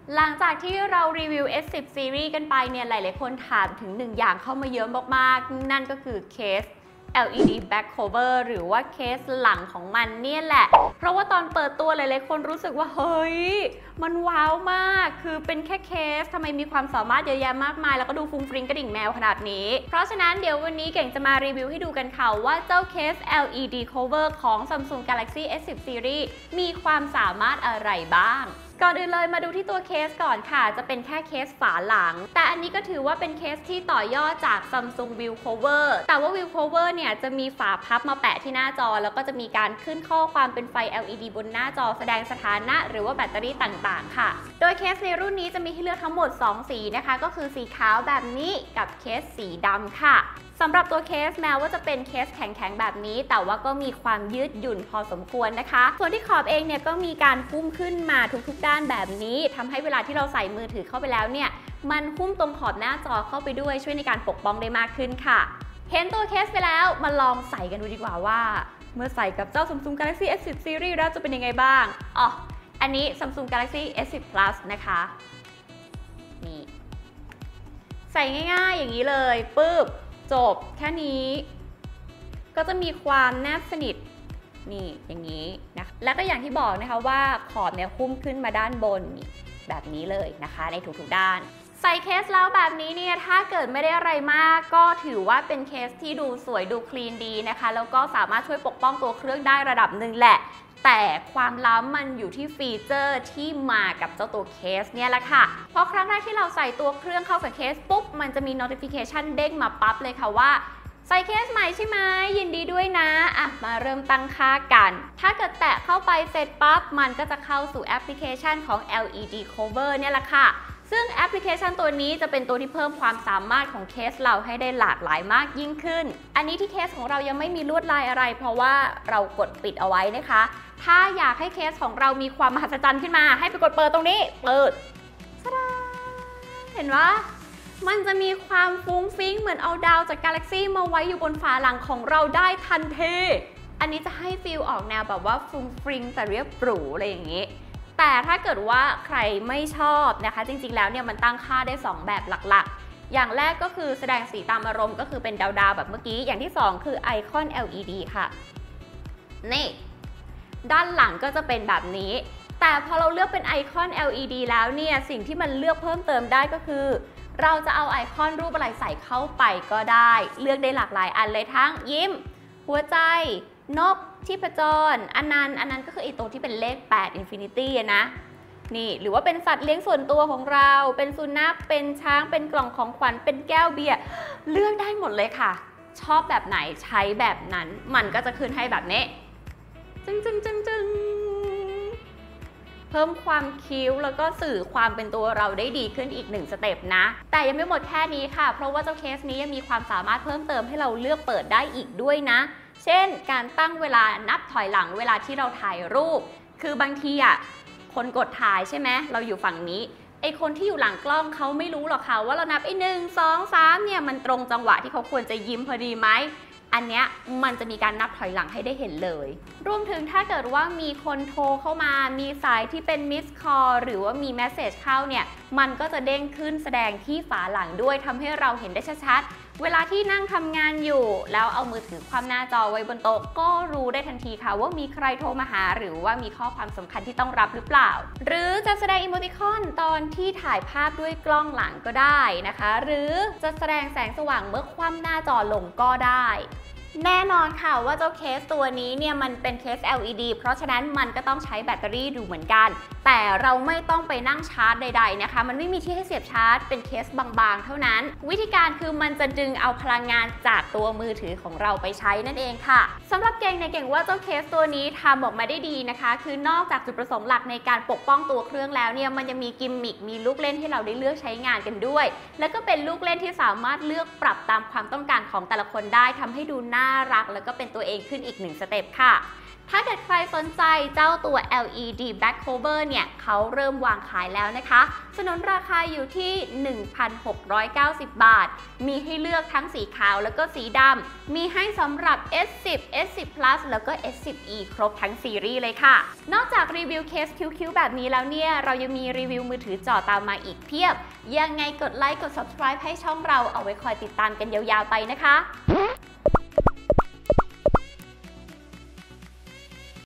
หลังจากที่เรารีวิว S10 Series กันไปเนี่ยหลายๆคนถามถึงหนึ่งอย่างเข้ามาเยอะมากๆนั่นก็คือเคส LED back cover หรือว่าเคสหลังของมันเนี่ยแหละเพราะว่าตอนเปิดตัวหลายๆคนรู้สึกว่าเฮ้ยมันว้าวมากคือเป็นแค่เคสทำไมมีความสามารถเยอะแยะมากมายแล้วก็ดูฟุ้งฟริ้งกระดิ่งแมวขนาดนี้เพราะฉะนั้นเดี๋ยววันนี้เก่งจะมารีวิวให้ดูกันค่ะว่าเจ้าเคส LED cover ของ Samsung Galaxy S10 Series มีความสามารถอะไรบ้างก่อนอื่นเลยมาดูที่ตัวเคสก่อนค่ะจะเป็นแค่เคสฝาหลังแต่อันนี้ก็ถือว่าเป็นเคสที่ต่อยอดจาก Samsung View Cover แต่ว่า View Cover เนี่ยจะมีฝาพับมาแปะที่หน้าจอแล้วก็จะมีการขึ้นข้อความเป็นไฟ LED บนหน้าจอแสดงสถานะหรือว่าแบตเตอรี่ต่างๆค่ะโดยเคสในรุ่นนี้จะมีให้เลือกทั้งหมด2สีนะคะก็คือสีขาวแบบนี้กับเคสสีดำค่ะสำหรับตัวเคสแม้ว่าจะเป็นเคสแข็งๆแบบนี้แต่ว่าก็มีความยืดหยุ่นพอสมควรนะคะส่วนที่ขอบเองเนี่ยก็มีการหุ้มขึ้นมาทุกๆด้านแบบนี้ทำให้เวลาที่เราใส่มือถือเข้าไปแล้วเนี่ยมันหุ้มตรงขอบหน้าจอเข้าไปด้วยช่วยในการปกป้องได้มากขึ้นค่ะเห็นตัวเคสไปแล้วมาลองใส่กันดูดีกว่าว่าเมื่อใส่กับเจ้า Samsung Galaxy S10 Series แล้วจะเป็นยังไงบ้างอ๋ออันนี้ Samsung Galaxy S10 Plus นะคะนี่ใส่ง่ายๆอย่างนี้เลยปึ๊บจบแค่นี้ก็จะมีความแนบสนิทนี่อย่างนี้นะแล้วก็อย่างที่บอกนะคะว่าขอบเนี่ยหุ้มขึ้นมาด้านบนนี่แบบนี้เลยนะคะในทุกๆด้านใส่เคสแล้วแบบนี้เนี่ยถ้าเกิดไม่ได้อะไรมากก็ถือว่าเป็นเคสที่ดูสวยดูคลีนดีนะคะแล้วก็สามารถช่วยปกป้องตัวเครื่องได้ระดับหนึ่งแหละแต่ความล้ำมันอยู่ที่ฟีเจอร์ที่มากับเจ้าตัวเคสเนี่ยแหละค่ะเพราะครั้งแรกที่เราใส่ตัวเครื่องเข้ากับเคสปุ๊บมันจะมี notification เด้งมาปั๊บเลยค่ะว่าใส่เคสใหม่ใช่ไหมยินดีด้วยนะมาเริ่มตั้งค่ากันถ้าเกิดแตะเข้าไปเสร็จปั๊บมันก็จะเข้าสู่แอปพลิเคชันของ LED cover เนี่ยแหละค่ะซึ่งแอปพลิเคชันตัวนี้จะเป็นตัวที่เพิ่มความสามารถของเคสเราให้ได้หลากหลายมากยิ่งขึ้นอันนี้ที่เคสของเรายังไม่มีลวดลายอะไรเพราะว่าเรากดปิดเอาไว้นะคะถ้าอยากให้เคสของเรามีความมหัศจรรย์ขึ้นมาให้ไปกดเปิดตรงนี้เปิดเห็นว่ามันจะมีความฟุ้งฟิ้งเหมือนเอาดาวจาก Galaxy มาไว้อยู่บนฝาหลังของเราได้ทันทีอันนี้จะให้ฟีลออกแนวแบบว่าฟุ้งฟริ้งแต่เรียบหรูอะไรอย่างนี้แต่ถ้าเกิดว่าใครไม่ชอบนะคะจริงๆแล้วเนี่ยมันตั้งค่าได้2แบบหลักๆอย่างแรกก็คือแสดงสีตามอารมณ์ก็คือเป็นดาวๆแบบเมื่อกี้อย่างที่2คือไอคอน LED ค่ะนี่ด้านหลังก็จะเป็นแบบนี้แต่พอเราเลือกเป็นไอคอน LED แล้วเนี่ยสิ่งที่มันเลือกเพิ่มเติมได้ก็คือเราจะเอาไอคอนรูปอะไรใส่เข้าไปก็ได้เลือกได้หลากหลายอันเลยทั้งยิ้มหัวใจนกชีพจรอันนั้นก็คือไอตัวที่เป็นเลข8 Infinity นะนี่หรือว่าเป็นสัตว์เลี้ยงส่วนตัวของเราเป็นสุนัขเป็นช้างเป็นกล่องของขวัญเป็นแก้วเบียร์เลือกได้หมดเลยค่ะชอบแบบไหนใช้แบบนั้นมันก็จะขึ้นให้แบบนี้จึงเพิ่มความคิ้วแล้วก็สื่อความเป็นตัวเราได้ดีขึ้นอีก1สเต็ปนะแต่ยังไม่หมดแค่นี้ค่ะเพราะว่าเจ้าเคสนี้ยังมีความสามารถเพิ่มเติมให้เราเลือกเปิดได้อีกด้วยนะเช่นการตั้งเวลานับถอยหลังเวลาที่เราถ่ายรูปคือบางทีคนกดถ่ายใช่ไหมเราอยู่ฝั่งนี้ไอคนที่อยู่หลังกล้องเขาไม่รู้หรอกค่ะว่าเรานับ1 2 3เนี่ยมันตรงจังหวะที่เขาควรจะยิ้มพอดีไหมอันเนี้ยมันจะมีการนับถอยหลังให้ได้เห็นเลยรวมถึงถ้าเกิดว่ามีคนโทรเข้ามามีสายที่เป็นมิสคอลหรือว่ามีแมสเซจเข้าเนี่ยมันก็จะเด้งขึ้นแสดงที่ฝาหลังด้วยทำให้เราเห็นได้ชัดๆเวลาที่นั่งทำงานอยู่แล้วเอามือถือคว่ำหน้าจอไว้บนโต๊ะก็รู้ได้ทันทีค่ะว่ามีใครโทรมาหาหรือว่ามีข้อความสำคัญที่ต้องรับหรือเปล่าหรือจะแสดงอีโมติคอนตอนที่ถ่ายภาพด้วยกล้องหลังก็ได้นะคะหรือจะแสดงแสงสว่างเมื่อคว่ำหน้าจอลงก็ได้แน่นอนค่ะว่าเจ้าเคสตัวนี้เนี่ยมันเป็นเคส LED เพราะฉะนั้นมันก็ต้องใช้แบตเตอรี่ดูเหมือนกันแต่เราไม่ต้องไปนั่งชาร์จใดๆนะคะมันไม่มีที่ให้เสียบชาร์จเป็นเคสบางๆเท่านั้นวิธีการคือมันจะดึงเอาพลังงานจากตัวมือถือของเราไปใช้นั่นเองค่ะสำหรับเก่งในเก่งว่าเจ้าเคสตัวนี้ทำออกมาได้ดีนะคะคือนอกจากจุดประสงค์หลักในการปกป้องตัวเครื่องแล้วเนี่ยมันยังมีกิมมิคมีลูกเล่นให้เราได้เลือกใช้งานกันด้วยแล้วก็เป็นลูกเล่นที่สามารถเลือกปรับตามความต้องการของแต่ละคนได้ทำให้ดูน่ารักแล้วก็เป็นตัวเองขึ้นอีก1สเต็ปค่ะถ้าเกิดใครสนใจเจ้าตัว LED back cover เนี่ยเขาเริ่มวางขายแล้วนะคะสนนราคาอยู่ที่ 1,690 บาทมีให้เลือกทั้งสีขาวแล้วก็สีดำมีให้สำหรับ S10 S10 Plus แล้วก็ S10e ครบทั้งซีรีส์เลยค่ะนอกจากรีวิวเคสคิ้วๆแบบนี้แล้วเนี่ยเรายังมีรีวิวมือถือจ่อตามมาอีกเพียบยังไงกดไลค์กด subscribe ให้ช่องเราเอาไว้คอยติดตามกันยาวๆไปนะคะ